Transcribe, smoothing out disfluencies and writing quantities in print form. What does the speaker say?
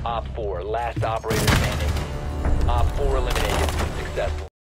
Op 4, last operator standing. Op 4 eliminated. Successful.